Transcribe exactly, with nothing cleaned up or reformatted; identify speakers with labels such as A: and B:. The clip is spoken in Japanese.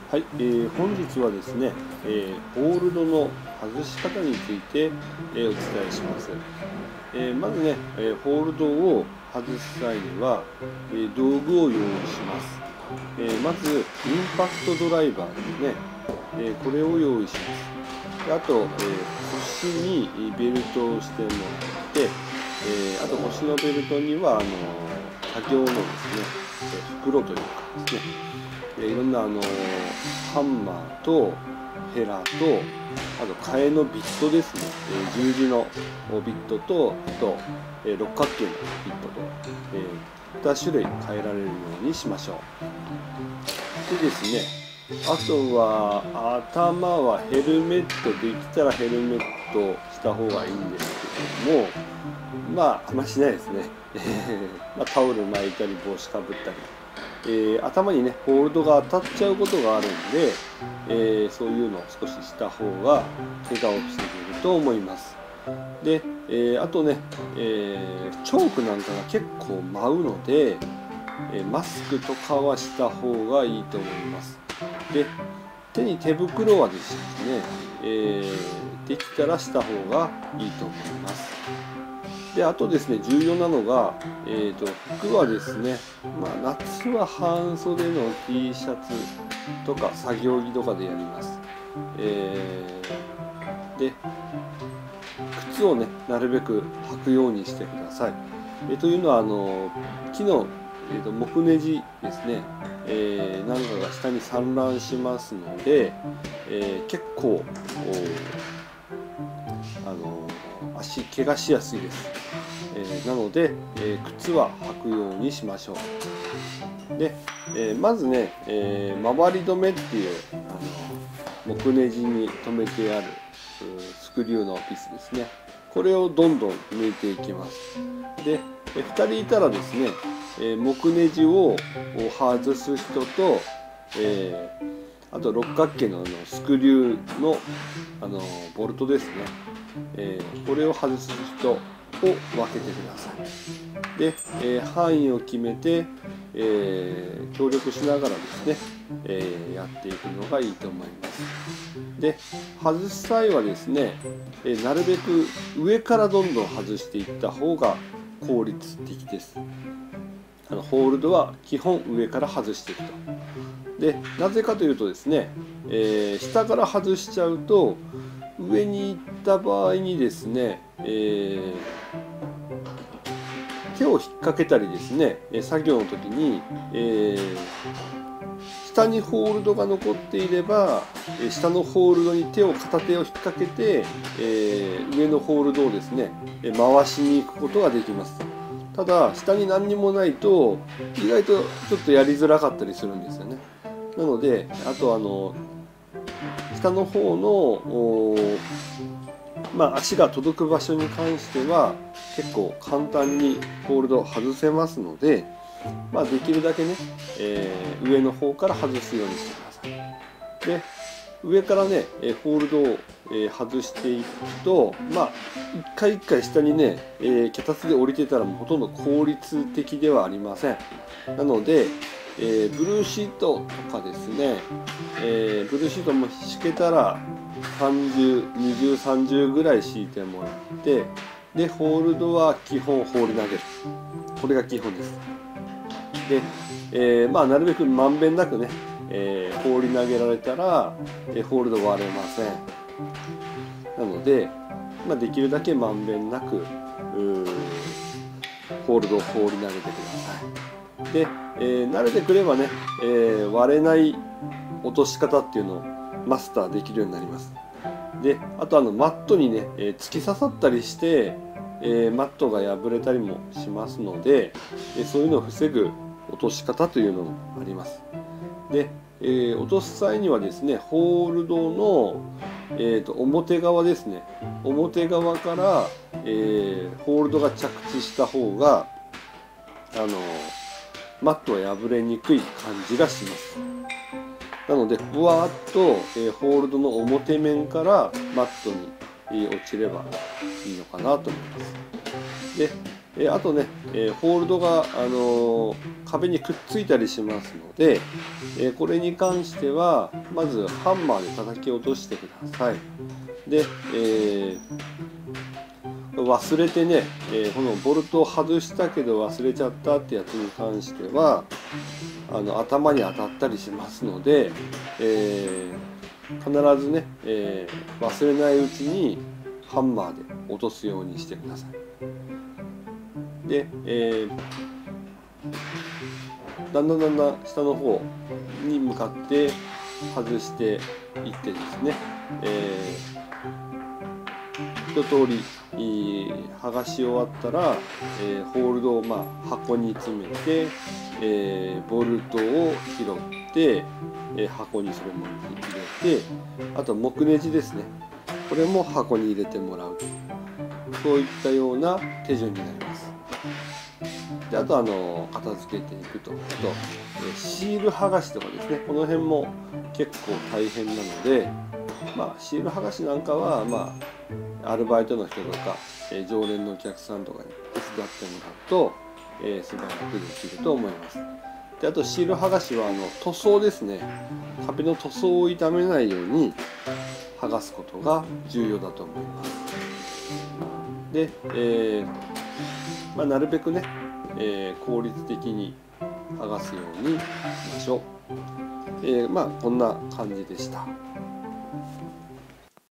A: はい、えー、本日はですね、えー、ホールドの外し方について、えー、お伝えします。えー、まずね、えー、ホールドを外す際には、えー、道具を用意します。えー、まずインパクトドライバーですね、えー、これを用意します。であと、えー、腰にベルトをしてもらって、えー、あと腰のベルトにはあの作業のですね、えー、袋というかですね、いろんなあのハンマーとヘラとあと替えのビットですね、えー、十字のビットとあと、えー、六角形のビットと、えー、に種類変えられるようにしましょう。でですね、あとは頭はヘルメット、できたらヘルメットした方がいいんですけども、まああんましないですね。まあ、タオル巻いたり帽子かぶったり、えー、頭にねホールドが当たっちゃうことがあるんで、えー、そういうのを少しした方が怪我を防げると思います。で、えー、あとね、えー、チョークなんかが結構舞うので、えー、マスクとかはした方がいいと思います。で、手に手袋はですね、えー、できたらした方がいいと思います。で、あとですね、重要なのが、えーと、服はですね、まあ、夏は半袖の T シャツとか作業着とかでやります。えー、で、靴をね、なるべく履くようにしてください。えー、というのは、あの木の、えーと、木ネジですね、えー、なんかが下に散乱しますので、えー、結構あの足怪我しやすいです。えー、なので、えー、靴は履くようにしましょう。で、えー、まずね、えー、回り止めっていうあの木ネジに留めてあるスクリューのピースですね、これをどんどん抜いていきます。で、えー、ふたりいたらですね、えー、木ネジを外す人と、えー、あと六角形のあのスクリューのあのボルトですね、えー、これを外す人を分けてください。で、えー、範囲を決めて、えー、協力しながらですね、えー、やっていくのがいいと思います。で、外す際はですね、えー、なるべく上からどんどん外していった方が効率的です。あのホールドは基本上から外していくと。で、なぜかというとですね、えー、下から外しちゃうと上に行った場合にですね、えー、手を引っ掛けたりですね、作業の時に、えー、下にホールドが残っていれば下のホールドに手を片手を引っ掛けて、えー、上のホールドをですね回しに行くことができます。ただ下に何にもないと意外とちょっとやりづらかったりするんですよね。なので、あとあの下の方のまあ、足が届く場所に関しては結構簡単にホールドを外せますので、まあ、できるだけね、えー、上の方から外すようにしてください。で、上からねホールドを外していくと、まあ一回一回下にね、えー、脚立で降りてたらもうほとんど効率的ではありません。なので、えー、ブルーシートとかですね、えー、ブルーシートも敷けたらさんじゅう、にじゅう、さんじゅうぐらい敷いてもらって、でホールドは基本放り投げる、これが基本です。で、えー、まあなるべくまんべんなくね、えー、放り投げられたら、えー、ホールド割れません。なので、まあ、できるだけまんべんなくホールドを放り投げてください。で、えー、慣れてくればね、えー、割れない落とし方っていうのをマスターできるようになります。で、あとあのマットにね、えー、突き刺さったりして、えー、マットが破れたりもしますので、えー、そういうのを防ぐ落とし方というのもあります。で、えー、落とす際にはですね、ホールドの、えー、と表側ですね、表側から、えー、ホールドが着地した方があのマットは破れにくい感じがします。なのでふわっと、えー、ホールドの表面からマットに、えー、落ちればいいのかなと思います。で、 えあとね、えホールドが、あの壁にくっついたりしますので、えこれに関してはまずハンマーで叩き落としてください。で、えー忘れてね、えー、このボルトを外したけど忘れちゃったってやつに関してはあの頭に当たったりしますので、えー、必ずね、えー、忘れないうちにハンマーで落とすようにしてください。で、えー、だんだんだんだん下の方に向かって外していってですね、えー、一通り剥がし終わったら、えー、ホールドを、まあ、箱に詰めて、えー、ボルトを拾って、えー、箱にそれも入れて、あと木ネジですね、これも箱に入れてもらう、そういったような手順になります。であとあの片付けていくと、あと、えー、シール剥がしとかですね、この辺も結構大変なので、まあ、シール剥がしなんかは、まあ、アルバイトの人とか、えー、常連のお客さんとかに手伝ってもらうと、えー、素早くできると思います。であとシール剥がしはあの塗装ですね、壁の塗装を傷めないように剥がすことが重要だと思います。で、えーまあ、なるべくね、えー、効率的に剥がすようにしましょう。えー、まあこんな感じでした。